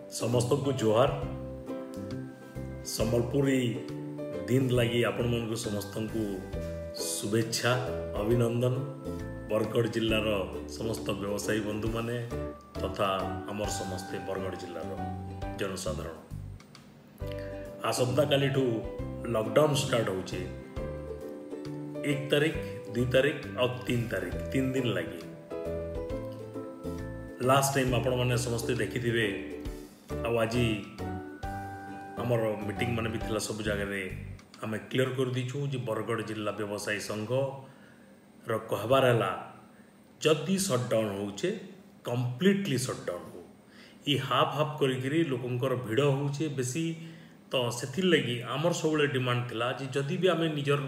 समस्त को जोहार संबलपुरी दिन लगी आपण मन समस्त को शुभेच्छा अभिनंदन। बरगढ़ जिलार समस्त व्यवसायी बंधु माने तथा आमर समस्ते बरगढ़ जिलार जनसाधारण आसंता काली लॉकडाउन स्टार्ट होचे 1 तारीख 2 तारीख और 3 तारीख 3 दिन लगी। लास्ट टाइम आपण माने समस्ते देखिथिबे आज आमर मीटिंग माने भी थिला सब जगह आम क्लीयर कर दीचु जे बरगढ़ जिला व्यवसायी संघ कहबार है जदि सटडाउन होचे कंप्लीटली सटडाउन हो ये हाफ हाफ करी लोकंकर भिड़ होचे बेसी तो से लगी आमर सब डिमांड थिला जे जदि भी आम निजर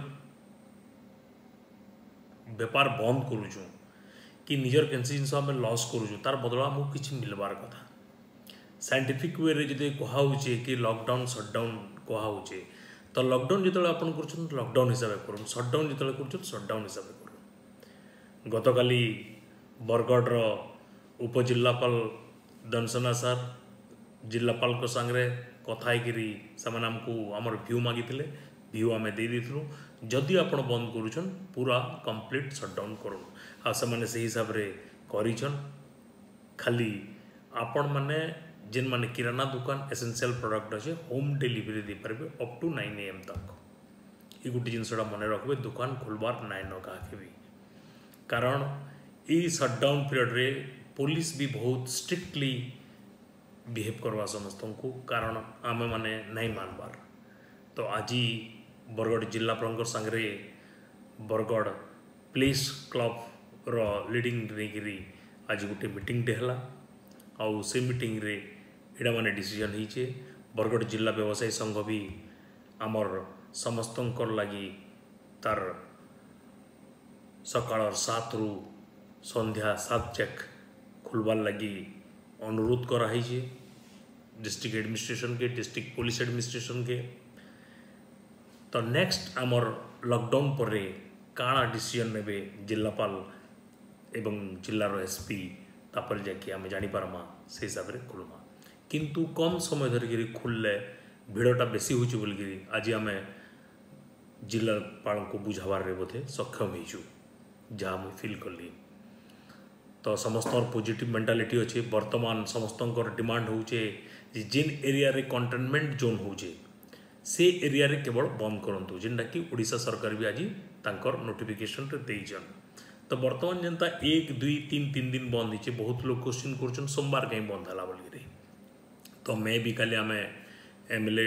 बेपार बंद करूँ कि निजर कैंसी जिन आम लॉस करूँ तार बदला आमको किसी मिलबार कथा साइंटिफिक वे रे जदि कहुचे कि लॉकडाउन सटडाउन कहुचे तो लॉकडाउन जो आप लॉकडाउन हिसाब से करूँ सटडाउन जो कर सटडाउन हिसाब से करूँ। गतकाली बरगढ़ उपजिलापाल दंसना सार जिलापाल को सांगे कथा से आमको आमर व्यू मागी व्यू आम दे देलु जदि आप बंद करूँ पूरा कंप्लीट सटडाउन करूँ आने से हिसाब से कर खाली आपण मैंने जिन माने किराना दुकान एसेंशियल प्रोडक्ट अच्छे होम डिलीवरी दे पारे अप टू 9 AM तक ये गोटे जिनसा मन रखिए दुकान खोलबार 9 क्या भी कारण ये सटडाउन पीरियड रे पुलिस भी बहुत स्ट्रिक्टली बिहेव करवा समस्त को कारण आम मैंने नहीं मानबार। तो आज बरगढ़ जिलापाल सांगे बरगढ़ प्लेस क्लब रो लीडिंग नहीं आज गोटे मीटिंग टे है आउ से मीटिंग रे एडा माने डिसीजन होइछे बरगढ़ जिला व्यवसायी संघ भी आमर समस्त लगी तार सकाळ 7 रु संध्या 7 चेक खुलबार लगी अनुरोध कराई डिस्ट्रिक्ट एडमिनिस्ट्रेशन के डिस्ट्रिक्ट पुलिस एडमिनिस्ट्रेशन के। तो नेक्स्ट आमर लॉकडाउन पर काଣା डिसीजन ने जिलापाल एवं जिलार एसपी तापर जाकि आम जानीपारमा से हिसाब से खोलमा किंतु कम समय धरिकी खोलले भिड़टा बेसी होची बोलकि आज आम जिलापाल को बुझाबार रे बोधे सक्षम होइछु जहाँ मुझे फिल कली। तो समस्त पॉजिटिव मेंटालिटी अच्छे वर्तमान समस्त डिमांड होचे जिन एरिया रे कंटेनमेंट जोन होचे से एरिया रे केवल बंद करंतु जिनटा कि ओडिशा सरकार भी आज तांकर नोटिफिकेशन रे देइछन। तो वर्तमान जनता 1 2 3 दिन बंद होचे बहुत लोग क्वेश्चन कर सोमवार कहीं बंद है बोल। तो मैं भी काली आम MLA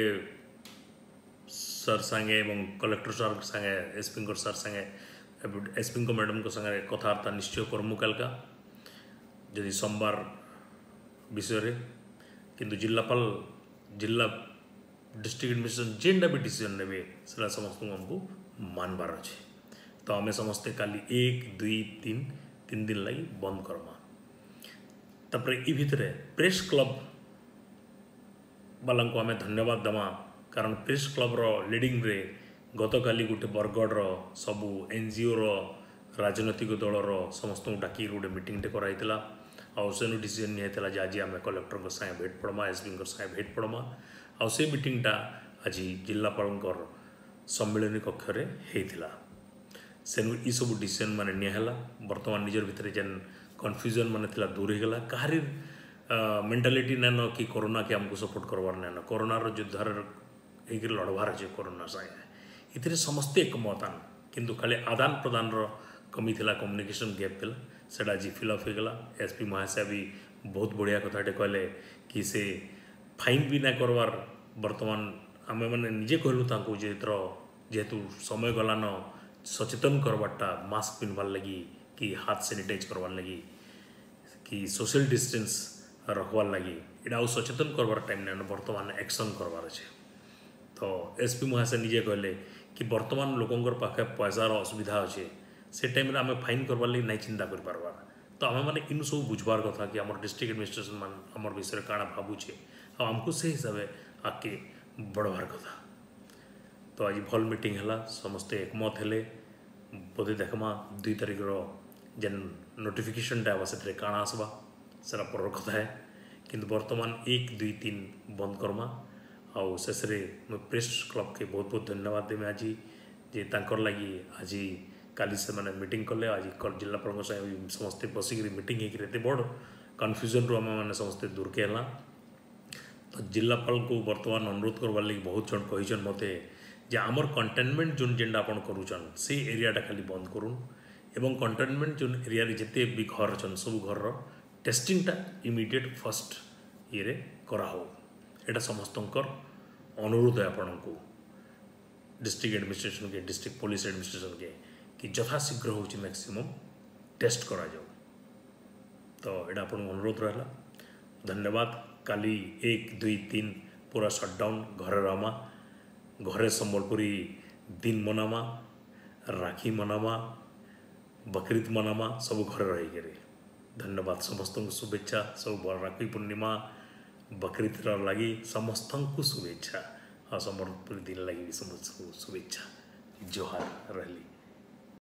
सर सांगे कलेक्टर सर सांगे एसपी सर सांगे एसपी मैडम को सांगे कथबार्ता निश्चय करमु कालका जदि सोमवार विषय किंतु जिलापाल जिला डिस्ट्रिक्ट एडमिनिस्ट्रेशन जेनटा भी डिसीजन ने समस्त आमको मानबार अच्छे। तो आम समस्ते काली 1 2 3 दिन लगी बंद करमा। तापर ये भितर प्रेस क्लब वाला को आम धन्यवाद दमा कारण प्रेस क्लब रो लीडिंग रे गतकाली गोटे बरगढ़ सबू NGO रो राजनैतिक दलर समस्त डाकी गोटे मीटिंग टे कराइला आउ सेनु डिसीजन निया जे आज आम कलेक्टर को संगे भेट पड़मा एसपी संगे भेट पड़मा आउ से मीटिंगटा आज जिलापाल सम्मेलन कक्ष रे हेतिला सेनु ई सब डिसीजन माने नियाला। वर्तमान निजर भितर जेन कन्फ्यूजन माने थिला दूर हो गला कहारी मेंटालिटी नान कि कोरोना के आमको सपोर्ट करवार नान कोरोनार युद्धार एक लड़बार अच्छे कोरोना संगे ये समस्ते एकमतान किंतु खाली आदान प्रदान कमी थिला कम्युनिकेशन गैप थिला सेटा आज फिलअप हो गला। एसपी महाशय भी बहुत बढ़िया कथाटे कहले कि से फाइन भी ना करवार वर्तमान आम मैंने निजे कहलु जेहेतु समय गलान सचेतन करवाटा मास्क पिन्हबार लगी कि हाथ सैनिटाइज करवार लगी कि सोशल डिस्टेंस रखबार लगी यहाँ सचेतन करवार टाइम ना वर्तमान एक्शन करवार अच्छे। तो एसपी महाशय निजे कहले कि वर्तमान लोकंर पाखे पैसार असुविधा अच्छे से टाइम आम फाइन करवार लगी नहीं चिंता कर पार्बार। तो आम मैंने इन सब बुझबार कथा कि आम डिस्ट्रिक्ट एडमिनिस्ट्रेशन मान आम विषय काଣା भावुचे आमको से हिसाब से आगे बढ़वार कथा। तो आज भल मीटिंग है समस्ते एकमत हेले बोधे देखमा 2 तारीख जेन नोटिफिकेशन आवा से काଣା आसवा सेटा पर कथा है किंतु वर्तमान 1 2 3 बंद करमा आउ शेष में प्रेस क्लब के बहुत बहुत धन्यवाद देवे आज जे तांकर लगी आज काली से मैंने मीटिंग कले आज जिलापाल समस्ते बसिक मीटिंग होते बड़ कन्फ्यूजन रू आम मैंने समस्ते दूर के है तो जिलापाल को वर्तमान अनुरोध करवार लगी बहुत जन कहीचन मते जे आमर कंटेनमेंट जोन जेनटा आपन करूचन से एरियाटा खाली बंद करूँ एवं कंटेनमेंट जोन एरिया जिते भी घर अच्छन सब घर टेस्टिंगटा इमिडिएट फर्स्ट ये करा हो एटा समस्तंकर अनुरोध है आपण को डिस्ट्रिक्ट एडमिनिस्ट्रेशन के डिस्ट्रिक्ट पुलिस एडमिनिस्ट्रेशन के कि यथाशीघ्र हो मैक्सिमम टेस्ट करा जाओ तो यहाँ आपन अनुरोध रहा धन्यवाद काली 1 2 3 पूरा शटडाउन घरे रामा घरे संबलपुरी दिन मनामा राखी मनामा बकरीद मनामा सब घरे रही धन्यवाद समस्त को शुभेच्छा सब राखी पूर्णिमा बकरीद लगी समस्त को शुभेच्छा और संबलपुरी दिन लगी समस्त शुभेच्छा जोहार रही।